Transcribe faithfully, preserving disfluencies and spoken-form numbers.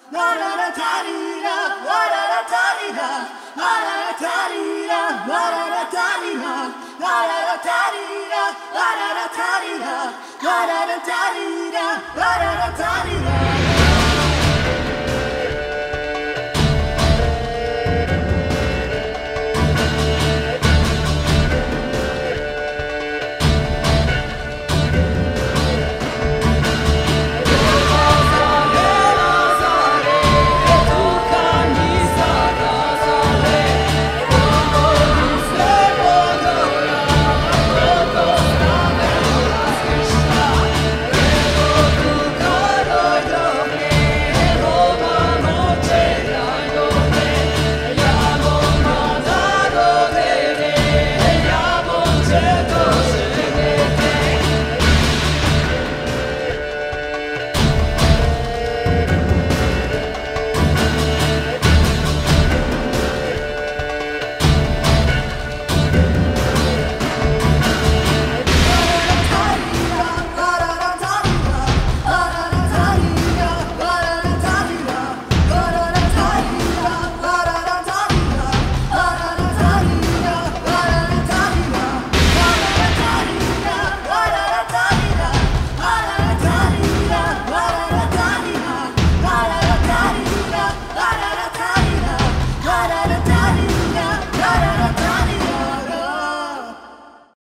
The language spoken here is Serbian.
la la la da dee da, la la la da dee da, la la la da dee da, la la la da dee da, la la la da dee da, la la la da dee da, la la la da dee da, la la la da dee da.